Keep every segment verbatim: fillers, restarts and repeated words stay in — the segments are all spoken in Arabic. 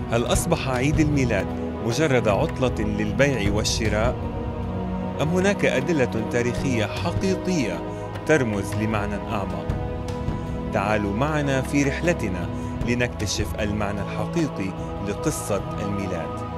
هل أصبح عيد الميلاد مجرد عطلة للبيع والشراء؟ أم هناك أدلة تاريخية حقيقية ترمز لمعنى أعمق؟ تعالوا معنا في رحلتنا لنكتشف المعنى الحقيقي لقصة الميلاد.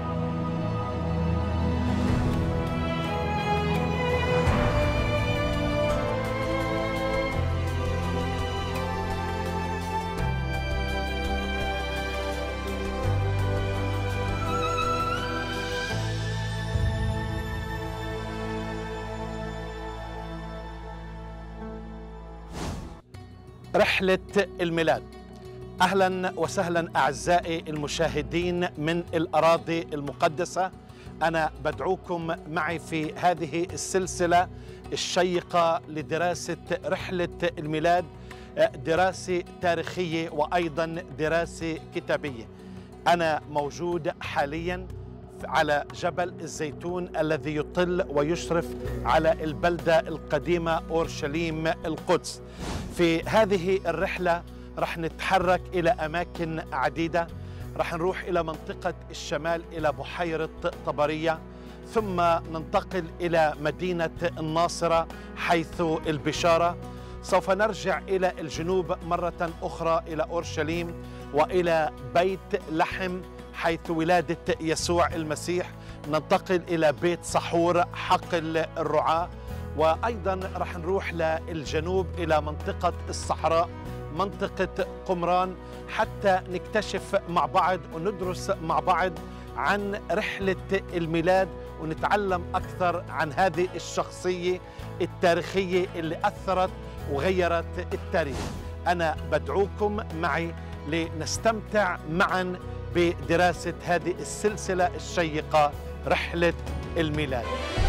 رحلة الميلاد. أهلا وسهلا أعزائي المشاهدين من الأراضي المقدسة. أنا بدعوكم معي في هذه السلسلة الشيقة لدراسة رحلة الميلاد، دراسة تاريخية وأيضا دراسة كتابية. أنا موجود حاليا على جبل الزيتون الذي يطل ويشرف على البلدة القديمة أورشليم القدس. في هذه الرحلة رح نتحرك إلى أماكن عديدة. رح نروح إلى منطقة الشمال إلى بحيرة طبرية، ثم ننتقل إلى مدينة الناصرة حيث البشارة. سوف نرجع إلى الجنوب مرة أخرى إلى أورشليم وإلى بيت لحم حيث ولادة يسوع المسيح. ننتقل إلى بيت سحور حقل الرعاة، وأيضا رح نروح للجنوب إلى منطقة الصحراء، منطقة قمران، حتى نكتشف مع بعض وندرس مع بعض عن رحلة الميلاد ونتعلم أكثر عن هذه الشخصية التاريخية اللي أثرت وغيرت التاريخ. أنا بدعوكم معي لنستمتع معا بدراسة هذه السلسلة الشيقة رحلة الميلاد.